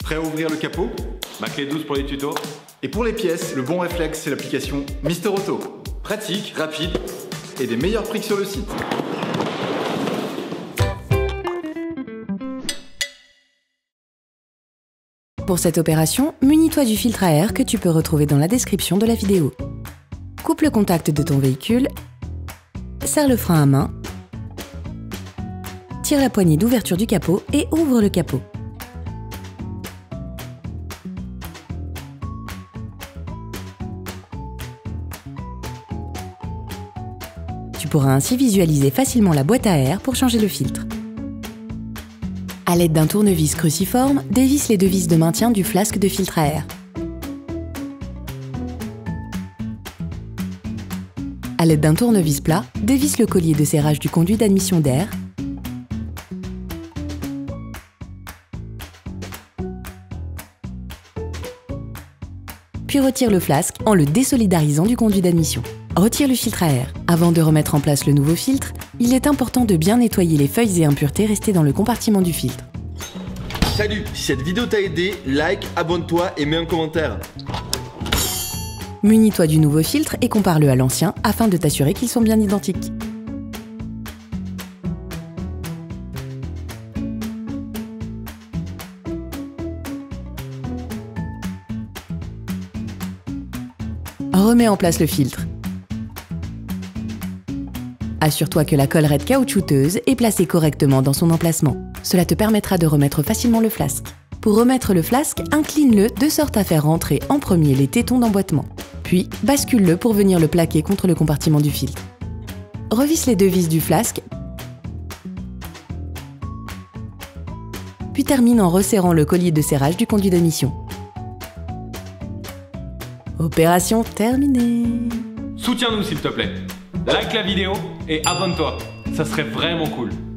Prêt à ouvrir le capot? Ma clé douce pour les tutos. Et pour les pièces, le bon réflexe, c'est l'application Mister Auto. Pratique, rapide et des meilleurs prix que sur le site. Pour cette opération, munis-toi du filtre à air que tu peux retrouver dans la description de la vidéo. Coupe le contact de ton véhicule, serre le frein à main, tire la poignée d'ouverture du capot et ouvre le capot. Tu pourras ainsi visualiser facilement la boîte à air pour changer le filtre. À l'aide d'un tournevis cruciforme, dévisse les deux vis de maintien du flasque de filtre à air. À l'aide d'un tournevis plat, dévisse le collier de serrage du conduit d'admission d'air. Puis retire le flasque en le désolidarisant du conduit d'admission. Retire le filtre à air. Avant de remettre en place le nouveau filtre, il est important de bien nettoyer les feuilles et impuretés restées dans le compartiment du filtre. Salut, si cette vidéo t'a aidé, like, abonne-toi et mets un commentaire. Munis-toi du nouveau filtre et compare-le à l'ancien afin de t'assurer qu'ils sont bien identiques. Remets en place le filtre. Assure-toi que la collerette caoutchouteuse est placée correctement dans son emplacement. Cela te permettra de remettre facilement le flasque. Pour remettre le flasque, incline-le de sorte à faire rentrer en premier les tétons d'emboîtement. Puis, bascule-le pour venir le plaquer contre le compartiment du filtre. Revisse les deux vis du flasque, puis termine en resserrant le collier de serrage du conduit d'admission. Opération terminée. Soutiens-nous s'il te plaît. Like la vidéo et abonne-toi. Ça serait vraiment cool.